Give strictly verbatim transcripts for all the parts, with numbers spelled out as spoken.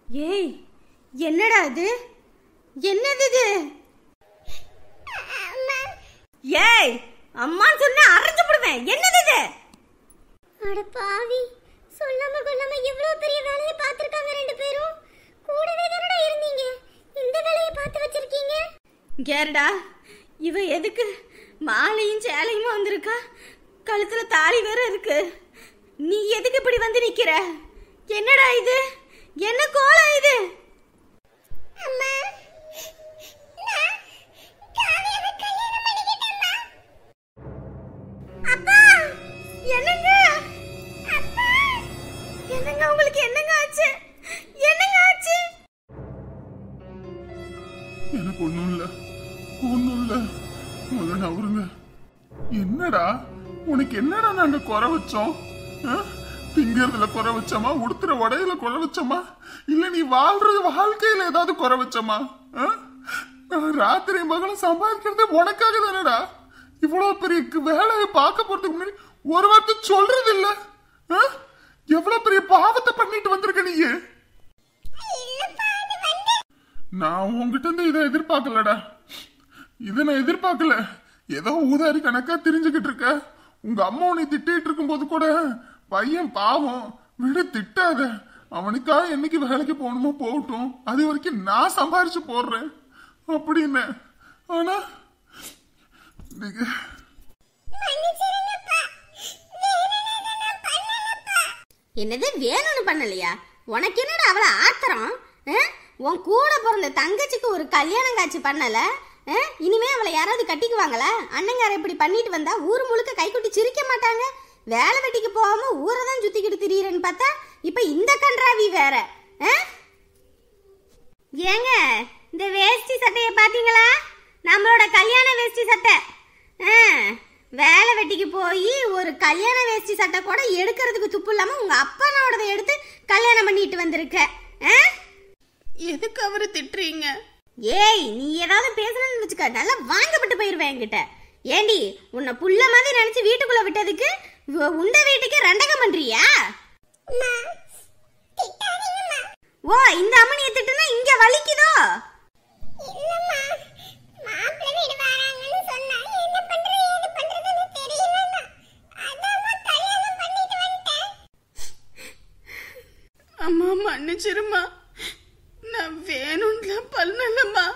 ஏய், என்னடா இது? என்னது இது? ஏய், அம்மான்னு சொன்னா அரைஞ்சு போடுவேன். என்னது இது? அட பாவி, சொல்லாம கொல்லாம இவ்வளவு பெரிய வேலையை பார்த்திருக்காங்க ரெண்டு பேரும். கூடவே தானடா இருந்தீங்க, இந்த வேலையை பார்த்து வச்சிருக்கீங்க. கேரடா, இவ எதுக்கு மாலையும் சேலையுமா வந்திருக்கா? கழுத்துல தாலி வேற இருக்கு. நீ எதுக்கு இப்படி வந்து நிக்கிற? என்னடா இது? என்ன கோலம் இது? அம்மா, நான் காவியாவை கல்யாணம் பண்ணிக்கிட்டேன்மா. அப்பா, என்னங்க? அப்பா, என்னங்க உங்களுக்கு என்னங்க ஆச்சு? என்னங்க ஆச்சு? எனக்கு ஒண்ணும் இல்ல, ஒண்ணும் இல்ல. முதல்ல நவருங்க. என்னடா உனக்கு என்னடா நாங்க குறை வச்சோம்? திங்கறதுல குறை வச்சோமா? உடுத்துற உடையில குறை வச்சோமா? இல்ல நீ வாழ்றது வாழ்க்கையில ஏதாவது குறை வச்சோமா? ராத்திரி மகளும் சம்பாதிக்கிறது உனக்காக தானடா. இவ்வளவு பெரிய வேலையை பார்க்க போறதுக்கு முன்னாடி ஒரு வார்த்தை சொல்றது இல்ல. எவ்வளவு பெரிய பாவத்தை பண்ணிட்டு வந்திருக்க நீ. நான் உங்ககிட்ட இருந்து இதை எதிர்பார்க்கலடா. இதை நான் எதிர்பார்க்கல. ஏதோ ஊதாரி கணக்கா தெரிஞ்சுக்கிட்டு இருக்க. உங்க அம்மா உன்னை திட்டிட்டு இருக்கும் போது கூட பையன் பாவம் விட திட்டாத, அவனுக்கா என்னைக்கு வேலைக்கு போகணுமோ போகட்டும், அது வரைக்கும் நான் சம்பாரிச்சு போடுறேன் அப்படின்னு. ஆனா என்னது வேணும்னு பண்ணலையா? உனக்கு என்னடா அவளை ஆத்திரம்? உன் கூட பிறந்த தங்கச்சிக்கு ஒரு கல்யாணம் காட்சி பண்ணல, இனிமே அவளை யாராவது கட்டிக்குவாங்களா? அண்ணங்கார இப்படி பண்ணிட்டு வந்தா ஊர் முழுக்க கைக்குட்டி சிரிக்க மாட்டாங்க. வேலை வெட்டிக்கு போகாம ஊரை தான் சுத்திக்கிட்டு திரியறேன்னு பார்த்தா இப்ப இந்த கன்றாவி வேற. ஏங்க, இந்த வேஷ்டி சட்டைய பாத்தீங்களா? நம்மளோட கல்யாண வேஷ்டி சட்டை. வேலை வெட்டிக்கு போய் ஒரு கல்யாண வேஷ்டி சட்டை கூட எடுக்கிறதுக்கு துப்பு இல்லாம உங்க அப்பனோடதை எடுத்து கல்யாணம் பண்ணிட்டு வந்திருக்க. எதுக்கு அவரு திட்டுறீங்க? ஏய், நீ ஏதாவது பேசணும்னு வச்சுக்க, நல்லா வாங்கப்பட்டு போயிருவேன் என்கிட்ட. ஏண்டி, உன்னை புள்ள மாதிரி நினைச்சு வீட்டுக்குள்ள விட்டதுக்கு உண்ட வீட்டுக்கு ரெண்டகம் பண்றியா? ஓ, இந்த அம்மனியை திட்டுனா இங்க வலிக்குதோ? அம்மா மன்னிச்சிருமா, நான் வேணும்ல பண்ணலம்மா.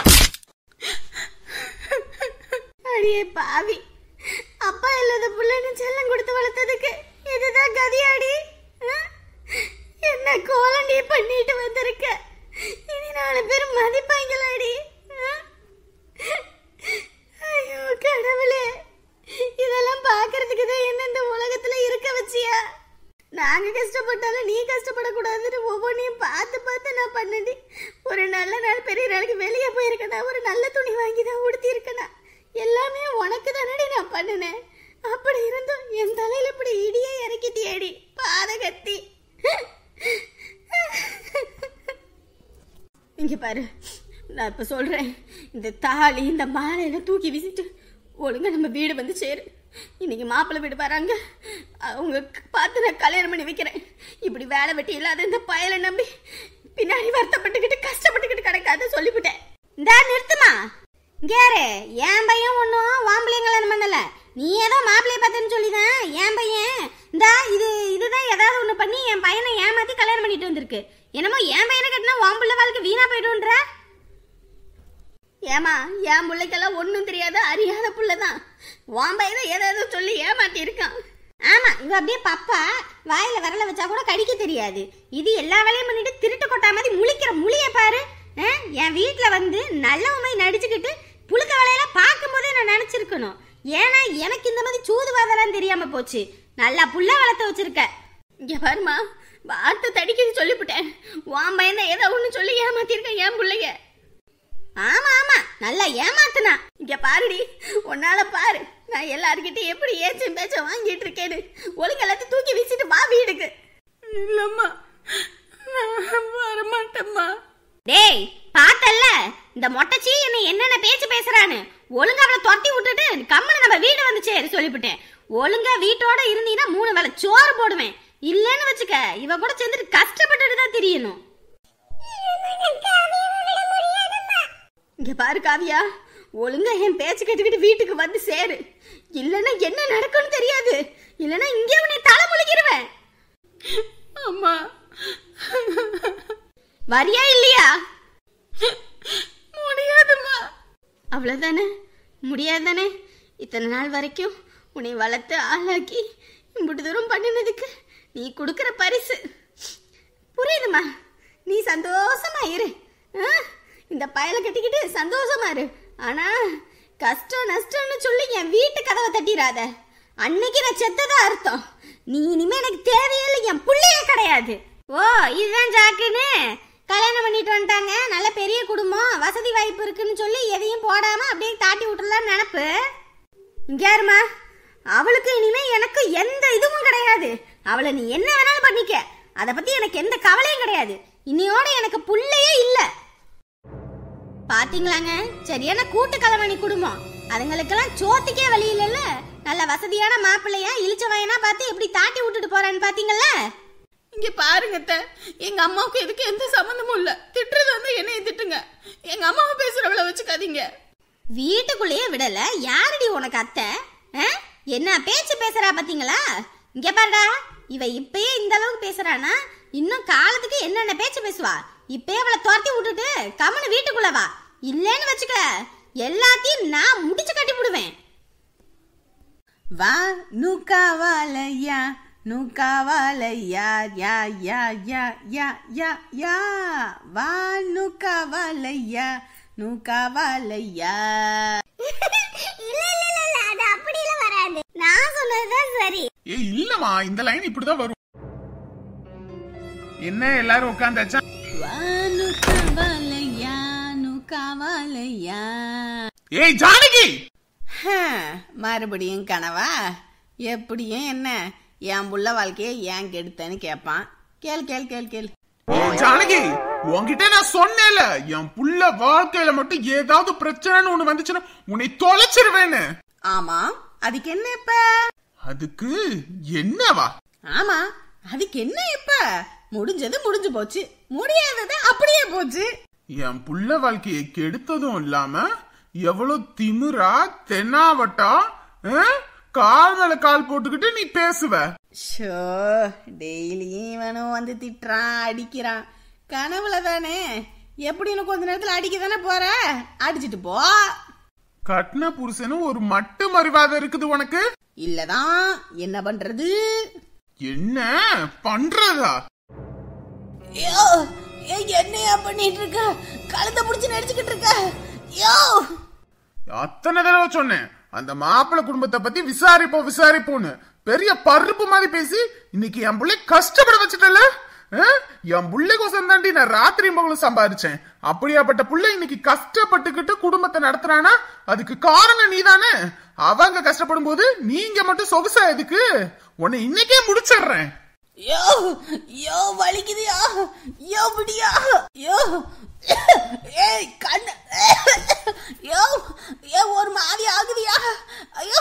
அடியே பாவி, அப்பா இல்லாத புள்ளன்னு செல்லம் கொடுத்து வளர்த்ததுக்கு இதுதான் கதியாடி. என்ன கோலண்டி பண்ணிட்டு வந்திருக்க? இனி நாலு பேர் மதிப்பாங்களாடி. ஐயோ கடவுளே, இதெல்லாம் பாக்குறதுக்கு தான் என்ன இந்த உலகத்துல இருக்க வச்சியா? நாங்க கஷ்டப்பட்டாலும் நீ கஷ்டப்படக்கூடாதுன்னு ஒவ்வொன்றையும் பார்த்து பார்த்து நான் பண்ணி ஒரு நல்ல நாள் பெரிய நாளுக்கு வெளியே போயிருக்கேனா, ஒரு நல்ல துணி வாங்கி தான் உடுத்தி இருக்கேனா, எல்லாமே உனக்கு தானடி நான் பண்ணினேன். அப்படி இருந்தும் என் தலையில இப்படி இடியே இறக்கிட்டியேடி பாதகத்தி. இங்க பாரு, நான் இப்ப சொல்றேன், இந்த தாலி இந்த மாலையில தூக்கி வீசிட்டு ஒழுங்கா நம்ம வீடு வந்து சேரு. இன்னைக்கு மாப்பிள்ளை வீடு வராங்க, அவங்க பார்த்து நான் கல்யாணம் பண்ணி வைக்கிறேன். இப்படி வேலை வெட்டி இல்லாத இந்த பயலை நம்பி பின்னாடி வருத்தப்பட்டுக்கிட்டு கஷ்டப்பட்டுக்கிட்டு கிடக்காத சொல்லிவிட்டேன். இந்த நிறுத்துமா, கேரு, என் பையன் ஒன்றும் வாம்பளையும் கல்யாணம் பண்ணல, நீ ஏதோ மாப்பிள்ளைய பார்த்தேன்னு சொல்லிதான் என் பையன் இந்தா இது இதுதான் ஏதாவது ஒன்று பண்ணி என் பையனை ஏமாத்தி கல்யாணம் பண்ணிட்டு வந்திருக்கு. என்னமோ என் பையனை கட்டினா வாம்புள்ள வாழ்க்கை வீணா போயிடுன்ற. ஏமா, என் பிள்ளைக்கெல்லாம் ஒன்றும் தெரியாத அறியாத புள்ளதான். உன் பையனை ஏதாவது சொல்லி ஏமாத்தி இருக்கான். ஆமா, இவ அப்படியே பப்பா வாயில விரல வச்சா கூட கடிக்க தெரியாது. இது எல்லா வேலையும் பண்ணிட்டு திருட்டு கொட்டா மாதிரி முழிக்கிற முழிய பாரு. என் வீட்டுல வந்து நல்ல உண்மை நடிச்சுக்கிட்டு புழுக்க வேலையெல்லாம் பார்க்கும் போதே நான் நினைச்சிருக்கணும். ஏன்னா எனக்கு இந்த மாதிரி சூதுவாதெல்லாம் தெரியாம போச்சு. நல்லா புள்ள வளர்த்த வச்சிருக்க. இங்க பாருமா, வார்த்தை தடிக்கிறது சொல்லிவிட்டேன். உன் பையனை ஏதோ ஒண்ணு சொல்லி ஏமாத்திருக்கேன் என் பிள்ளைய. ஆமா ஆமா, நல்லா ஏமாத்துனா. இங்க பாருடி, உன்னால பாரு நான் எல்லார்கிட்டையும் எப்படி ஏச்சும் பேச்ச வாங்கிட்டு இருக்கேன்னு. ஒழுங்கு எல்லாத்தையும் தூக்கி வீசிட்டு வா வீடுக்கு. இல்லம்மா, நான் வரமாட்டேம்மா. டேய், பார்த்தல்ல இந்த மொட்டச்சி என்ன என்னென்ன பேச்சு பேசுறான்னு. ஒழுங்கா அவளை தொட்டி விட்டுட்டு கம்மனு நம்ம வீடு வந்து சேரு சொல்லிவிட்டேன். ஒழுங்கா வீட்டோட இருந்தீங்கன்னா மூணு வேளை சோறு போடுவேன். இல்லன்னு வச்சுக்க, இவ கூட சேர்ந்துட்டு கஷ்டப்பட்டுட்டு தான் தெரியணும். இங்க பாரு காவியா, ஒழுங்கா என் பேச்சு கேட்டுக்கிட்டு வீட்டுக்கு வந்து சேரு. இல்லைன்னா என்ன நடக்கும்னு தெரியாது. இல்லைன்னா இங்கே உன்னை தலை முழுகிருவேன். அம்மா வரியா இல்லையா? முடியாதும்மா. அவ்வளவுதானே? முடியாதானே? இத்தனை நாள் வரைக்கும் உன்னை வளர்த்து ஆளாக்கி இம்புட்டு தூரம் பண்ணினதுக்கு நீ கொடுக்குற பரிசு புரியுதுமா? நீ சந்தோஷமா இரு. இந்த பயலை கட்டிக்கிட்டு சந்தோஷமா இரு. ஆனா கஷ்டம் நஷ்டம்னு சொல்லி என் வீட்டு கதவை தட்டிடாத. அன்னைக்கு நான் செத்ததா அர்த்தம். நீ இனிமே எனக்கு தேவையில்லை, என் புள்ளையே கிடையாது. ஓ, இதுதான் ஜாக்குன்னு கல்யாணம் பண்ணிட்டு வந்துட்டாங்க. நல்ல பெரிய குடும்பம், வசதி வாய்ப்பு இருக்குன்னு சொல்லி எதையும் போடாம அப்படியே தாட்டி விட்டுலாம் நினப்பு. இங்க யாருமா, அவளுக்கு இனிமே எனக்கு எந்த இதுவும் கிடையாது. அவளை நீ என்ன வேணாலும் பண்ணிக்க, அதை பத்தி எனக்கு எந்த கவலையும் கிடையாது. இன்னையோட எனக்கு புள்ளையே இல்ல. பாத்தீங்களாங்க, சரியான கூட்டு கலவாணி குடும்பம். அதுங்களுக்கெல்லாம் சோத்துக்கே வழி இல்லைல்ல. நல்ல வசதியான மாப்பிள்ளையா இழிச்ச வயனா பார்த்து எப்படி தாட்டி விட்டுட்டு போறேன்னு பாத்தீங்கல்ல. இங்க பாருங்க அத்தை, எங்க அம்மாவுக்கு எதுக்கு எந்த சம்பந்தமும் இல்ல. திட்டுறது வந்து என்னைய திட்டுங்க, எங்க அம்மாவை பேசுறவள வச்சுக்காதீங்க. வீட்டுக்குள்ளேயே விடல, யாரடி உனக்கு அத்தை? என்ன பேச்சு பேசுறா பாத்தீங்களா? இங்க பாருடா, இவ இப்பயே இந்த அளவுக்கு பேசுறானா இன்னும் காலத்துக்கு என்னென்ன பேச்சு பேசுவா. இப்பயே அவளை துரத்தி விட்டுட்டு கம்முன்னு வீட்டுக்குள்ள வா. இல்லேன்னு வச்சுக்க, எல்லாத்தையும் நான் முடிச்சு கட்டி விடுவேன். வா நூக்காவாலையா நூக்காவாலையா யா யா யா யா யா யா வா நூக்காவாலையா நூக்காவாலையா. இல்ல இல்ல இல்ல, அது அப்படில வராது. நான் சொன்னதுதான் சரி. ஏ இல்லம்மா, இந்த லைன் இப்படிதான் வரும். என்ன எல்லாரும் உட்கார்ந்தாச்சா? வா நூக்காவாலையா நூக்காவாலையா. ஏய் ஜானகி, மறுபடியும் கனவா? எப்படியும் என்ன என் புள்ள வாழ்க்கைய ஏன் கெடுத்தேன்னு கேட்பான். கேள் கேள் கேள் கேள். ஜானகி, உன்கிட்ட நான் சொன்னேல, என் புள்ள வாழ்க்கையில மட்டும் ஏதாவது பிரச்சனைன்னு ஒண்ணு வந்துச்சுன்னா உன்னை தொலைச்சிருவேன்னு. ஆமா, அதுக்கு என்ன இப்ப? அதுக்கு என்னவா? ஆமா, அதுக்கு என்ன இப்ப? முடிஞ்சது முடிஞ்சு போச்சு, முடியாதது அப்படியே போச்சு. என் புள்ள வாழ்க்கையை கெடுத்ததும் இல்லாம எவ்வளவு திமிரா தென்னாவட்டா கால் மேல கால் போட்டுக்கிட்டு நீ பேசுவ. ஷோ, டெய்லியும் இவனும் வந்து திட்டுறான் அடிக்கிறான். கனவுல தானே, எப்படின்னு கொஞ்ச நேரத்துல அடிக்க தானே போற, அடிச்சிட்டு போ. கட்டின புருஷனும் ஒரு மட்டு மறுவாத இருக்குது உனக்கு. இல்லதான் என்ன பண்றது? என்ன பண்றதா? என்னையா பண்ணிட்டு இருக்க? கழுத்தை புடிச்சு நடிச்சுக்கிட்டு இருக்க. அத்தனை தடவை சொன்னேன் அந்த மாப்பிள்ளை குடும்பத்தை பத்தி விசாரிப்போம் விசாரிப்போன்னு. பெரிய பருப்பு மாதிரி பேசி இன்னைக்கு என் பிள்ளை கஷ்டப்பட வச்சுட்டல. என் பிள்ளைக்கோசம் தாண்டி நான் ராத்திரி மகளும் சம்பாதிச்சேன். அப்படியாப்பட்ட பிள்ளை இன்னைக்கு கஷ்டப்பட்டுக்கிட்டு குடும்பத்தை நடத்துறானா அதுக்கு காரணம் நீதானே. அவங்க கஷ்டப்படும் போது நீங்க மட்டும் சொகுசா எதுக்கு? உன்னை இன்னைக்கே முடிச்சிடுறேன். யோ யோ வலிக்குதியா? யோ விடியா? யோ ஏய் கண்ணு, யோ ஏ ஒரு மாதிரி ஆகுதியா? ஐயோ,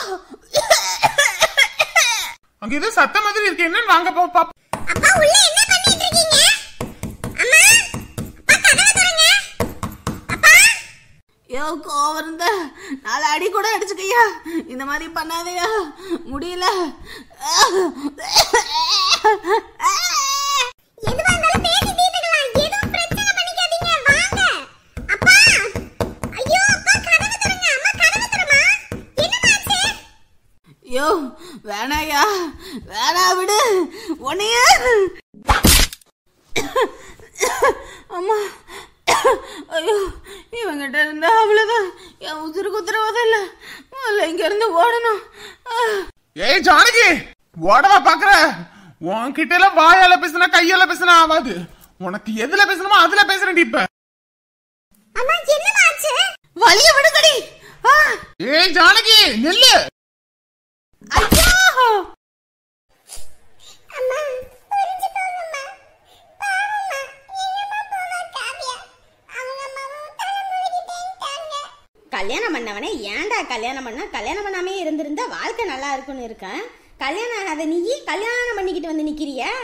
அங்க ஏதோ சத்த மாதிரி இருக்கு, என்னன்னு வாங்க போ பாப்பா. அப்பா உள்ள என்ன பண்ணிட்டு இருக்கீங்க? அம்மா, அப்பா கதவை திறங்க. அப்பா, யோ கோவருந்த நாலு அடி கூட அடிச்சுக்கையா, இந்த மாதிரி பண்ணாதயா, முடியல. எதுவா இருந்தாலும் பேசி தீர்த்துக்கலாம். எதுவும் பிரச்சனை பண்ணிக்காதீங்க. வாங்க. அப்பா, ஐயோ அப்பா கதவை திறங்க. அம்மா கதவை திறமா. என்னமாச்சு? யோ வேணாயா, வேணா விடு உன்னைய. அம்மா, ஐயோ இவங்கிட்ட இருந்தா அவ்வளவுதான், என் உசுருக்கு உத்தரவாதம் இல்ல. முதல்ல இங்க இருந்து ஓடணும். ஏய் ஜானகி, ஓடவா பாக்குற? உன்கிட்ட எல்லாம் வாயால பேசினா கையால பேசினா ஆகாது. உனக்கு எதுல பேசணுமோ அதுல பேசுறேன் இப்ப. அம்மா என்னமாச்சு? வலிய விடுங்கடி. ஏய் ஜானகி நெல்லு. ஐயோ அம்மா புரிஞ்சுக்கோங்கம்மா. பாவம்மா, எங்கம்மா போவா காவியா? அவங்க அம்மாவும் தலை முழுகிட்டேன்ட்டாங்க. கல்யாணம் பண்ணவனே ஏன்டா கல்யாணம் பண்ணா? கல்யாணம் பண்ணாமே இருந்திருந்தா வாழ்க்கை நல்லா இருக்கும்னு இருக்கேன். கல்யாணம் ஆகாத நீ கல்யாணம் பண்ணிக்கிட்டு வந்து நிக்கிறிய?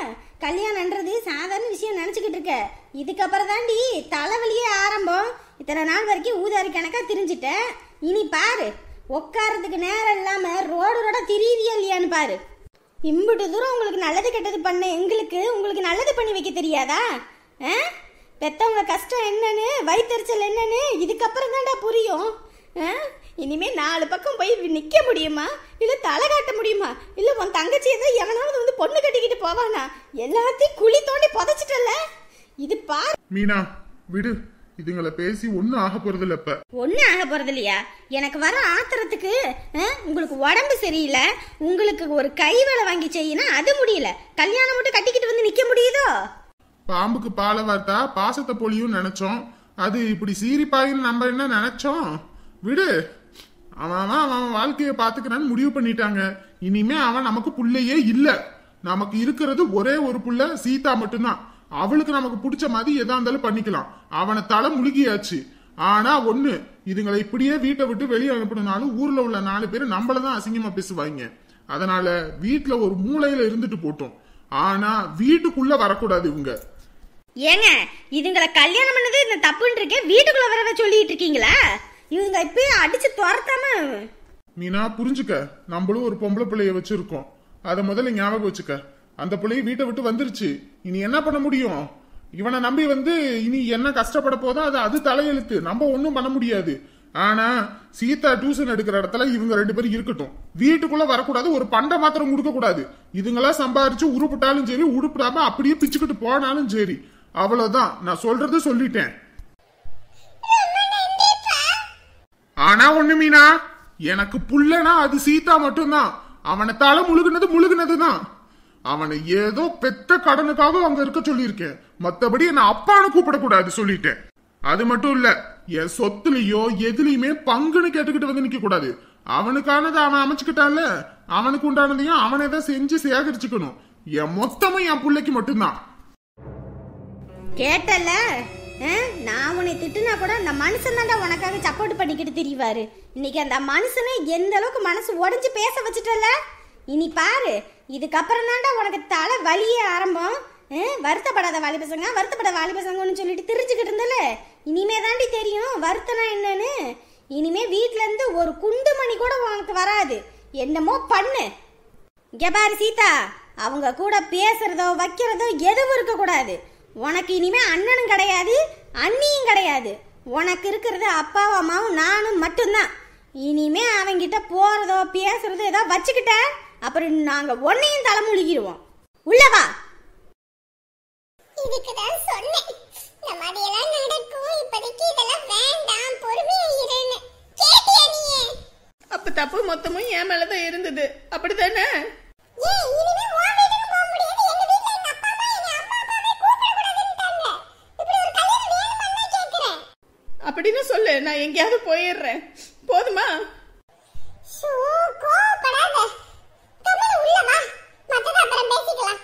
கல்யாணம்ன்றது சாதாரண விஷயம் நினச்சிக்கிட்டு இருக்க. இதுக்கப்புறம் தாண்டி தலைவலியே ஆரம்பம். இத்தனை நாள் வரைக்கும் ஊதாரி கணக்கா திரிஞ்சிட்ட. இனி பாரு, உட்காரத்துக்கு நேரம் இல்லாம ரோடு ரோட திரியிறியா இல்லையான்னு பாரு. இம்புட்டு தூரம் உங்களுக்கு நல்லது கெட்டது பண்ண எங்களுக்கு உங்களுக்கு நல்லது பண்ணி வைக்க தெரியாதா? பெத்தவங்க கஷ்டம் என்னன்னு, வயிற்றுச்சல் என்னன்னு இதுக்கப்புறம் தான்டா புரியும். இனிமே நாலு பக்கம் போய் நிக்க முடியுமா, இல்ல தலை காட்ட முடியுமா, இல்ல உன் தங்கச்சி ஏதோ எவனாவது வந்து பொண்ணு கட்டிக்கிட்டு போவானா? எல்லாத்தையும் குழி தோண்டி புதைச்சிட்டல. இது பாரு மீனா, விடு. இதுங்களை பேசி ஒன்னும் ஆக போறது இல்ல. இப்ப ஒன்னும் ஆக போறது இல்லையா? எனக்கு வர ஆத்திரத்துக்கு உங்களுக்கு உடம்பு சரியில்லை, உங்களுக்கு ஒரு கை வேலை வாங்கி செய்யணும், அது முடியல. கல்யாணம் மட்டும் கட்டிக்கிட்டு வந்து நிக்க முடியுதோ? பாம்புக்கு பாலை வார்த்தா பாசத்தை பொழியும் நினைச்சோம். அது இப்படி சீரிப்பாயின்னு நம்ம என்ன நினைச்சோம்? விடு. அவன் அவன் வாழ்க்கைய பாத்துக்கிறான்னு முடிவு பண்ணிட்டாங்க. இனிமே அவன் நமக்கு புள்ளையே இல்ல. நமக்கு இருக்கிறது ஒரே ஒரு புள்ள, சீதா மட்டும்தான். அவளுக்கு நமக்கு பிடிச்ச மாதிரி எதா இருந்தாலும் பண்ணிக்கலாம். அவனை தலை முழுகியாச்சு. ஆனா ஒண்ணு, இதுங்களை இப்படியே வீட்டை விட்டு வெளியே அனுப்பினாலும் ஊர்ல உள்ள நாலு பேரு நம்மளதான் அசிங்கமா பேசுவாங்க. அதனால வீட்டுல ஒரு மூலையில இருந்துட்டு போட்டோம். ஆனா வீட்டுக்குள்ள வரக்கூடாது இவங்க. ஏங்க, இதுங்களை கல்யாணம் பண்ணது இந்த தப்புன்னு இருக்கே, வீட்டுக்குள்ள வரவே சொல்லிட்டு இருக்கீங்களா? இவங்க இப்பயும் அடிச்சு துரத்தாம. மீனா புரிஞ்சுக்க, நம்மளும் ஒரு பொம்பளை பிள்ளைய வச்சிருக்கோம். அத முதல்ல ஞாபகம் வச்சுக்க. அந்த பிள்ளைய வீட்டை விட்டு வந்துருச்சு. இனி என்ன பண்ண முடியும்? இவனை நம்பி வந்து இனி என்ன கஷ்டப்பட போதோ அது அது தலையெழுத்து. நம்ம ஒன்னும் பண்ண முடியாது. ஆனா சீதா டியூஷன் எடுக்கிற இடத்துல இவங்க ரெண்டு பேரும் இருக்கட்டும். வீட்டுக்குள்ள வரக்கூடாது. ஒரு பண்டை மாத்திரம் கொடுக்க கூடாது. இதுங்களா சம்பாரிச்சு உருப்பிட்டாலும் சரி, உருப்பிடாம அப்படியே பிச்சுக்கிட்டு போனாலும் சரி. அவ்வளவுதான், நான் சொல்றது சொல்லிட்டேன். ஆனா ஒண்ணு மீனா, எனக்கு புள்ளனா அது சீதா மட்டும்தான். அவனை தலை முழுகுனது முழுகுனதுதான். அவனை ஏதோ பெத்த கடனுக்காக அங்க இருக்க சொல்லியிருக்கேன். மத்தபடி என்ன அப்பான்னு கூப்பிடக்கூடாது சொல்லிட்டேன். அது மட்டும் இல்ல, என் சொத்துலயோ எதுலயுமே பங்குன்னு கேட்டுக்கிட்டு வந்து நிக்க கூடாது. அவனுக்கானதை அவன் அமைச்சுக்கிட்டான்ல, அவனுக்கு உண்டானதையும் அவனை தான் செஞ்சு சேகரிச்சுக்கணும். என் மொத்தமும் என் பிள்ளைக்கு மட்டும்தான். கேட்டல, நான் உன்னை திட்டுனா கூட அந்த மனுஷன் தான்டா உனக்காக சப்போர்ட் பண்ணிக்கிட்டு திரிவாரு. இன்னைக்கு அந்த மனுஷனை எந்த அளவுக்கு மனசு உடஞ்சு பேச வச்சுட்டல. இனி பாரு, இதுக்கப்புறம் தான்டா உனக்கு தலை வலியே ஆரம்பம். வருத்தப்படாத வாலி பசங்க, வருத்தப்பட வாலி பசங்கன்னு சொல்லிட்டு திரிச்சுக்கிட்டு இருந்தல, இனிமே தாண்டி தெரியும் வருத்தனா என்னன்னு. இனிமே வீட்டுல இருந்து ஒரு குண்டு மணி கூட உனக்கு வராது. என்னமோ பண்ணு. இங்க பாரு சீதா, அவங்க கூட பேசுறதோ வைக்கிறதோ எதுவும் இருக்க கூடாது. உனக்கு இனிமே அண்ணனும் கிடையாது, அண்ணியும் கிடையாது. உனக்கு இருக்கிறது அப்பாவும் அம்மாவும் நானும் மட்டும்தான். இனிமே அவங்கிட்ட போறதோ பேசுறதோ ஏதோ வச்சுக்கிட்ட அப்புறம் நாங்க ஒன்னையும் தலைமுழுகிடுவோம். உள்ளவா. இதுக்குதான் சொன்னேன், இந்த மாதிரியெல்லாம் நடக்கும், இப்போதைக்கு இதெல்லாம் வேண்டாம், பொறுமையா இருன்னு. கேட்டியா நீ? அப்ப தப்பு மொத்தமும் என் மேலதான் இருந்தது, அப்படித்தானே? ஏய், இனிமே உன் வீட்டுக்கு போக முடியாது. எங்க வீட்ல எங்க அப்பா அம்மா எங்க அம்மா அப்பாவே கூப்பிட கூடாதுன்னுட்டாங்க. இப்படி ஒரு கல்யாணம் வேணுமான்னு கேக்குறேன். அப்படின்னு சொல்லு, நான் எங்கேயாவது போயிடுறேன். போதுமா? சோ கோபப்படாத. கமல் உள்ள வா, மத்தத அப்புறம் பேசிக்கலாம்.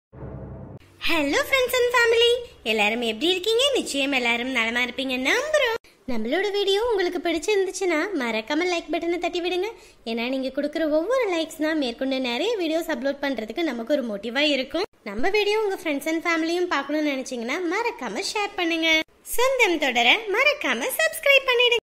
ஹலோ ஃப்ரெண்ட்ஸ் அண்ட் ஃபேமிலி, எல்லாரும் எப்படி இருக்கீங்க? நிச்சயம் எல்லாரும் நலமா இருப்பீங்க நம்புறோம். நம்மளோட வீடியோ உங்களுக்கு பிடிச்சிருந்துச்சுன்னா மறக்காம லைக் பட்டனை தட்டி விடுங்க. ஏன்னா நீங்க கொடுக்குற ஒவ்வொரு லைக்ஸ் தான் மேற்கொண்டு நிறைய வீடியோஸ் அப்லோட் பண்றதுக்கு நமக்கு ஒரு மோட்டிவா இருக்கும். நம்ம வீடியோ உங்க ஃப்ரெண்ட்ஸ் அண்ட் ஃபேமிலியும் பார்க்கணும்னு நினைச்சீங்கன்னா மறக்காம ஷேர் பண்ணுங்க. சொந்தம் தொடர மறக்காம சப்ஸ்கிரைப் பண்ணிடுங்க.